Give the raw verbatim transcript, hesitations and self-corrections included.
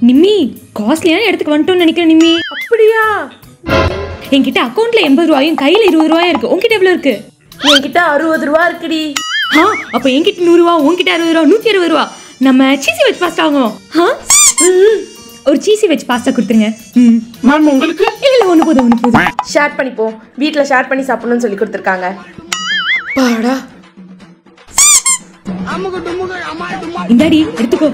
நிம்மி காஸ்ட்லியான இடத்துக்கு வந்துட்டோம்னு நினைக்கிறேன் நிம்மி. அப்படியா? என்கிட்ட அக்கௌண்ட்ல எண்பது ரூபாயும் கையில இருபது ரூபாயும் இருக்கு. உங்ககிட்ட எவ்வளவு இருக்கு? என்கிட்ட அறுபது ரூபா இருக்குடி. ஆ அப்ப என்கிட்ட நூறு ரூபா, உங்ககிட்ட அறுபது ரூபா, நூத்தி அறுபது ரூபா. நம்ம சீசி வெஜ் பாஸ்தா வாங்குவோம். ஒரு சீசி வெஜ் பாஸ்தா கொடுத்துருங்க. ம் மேம் உங்களுக்கு? இல்ல இல்ல ஒண்ணு போதும் ஒண்ணு போதும். ஷேர் பண்ணிப்போம். வீட்டில் ஷேர் பண்ணி சாப்பிடணும்னு சொல்லி கொடுத்துருக்காங்க. பாடா இந்தாடி எடுத்துக்கோ.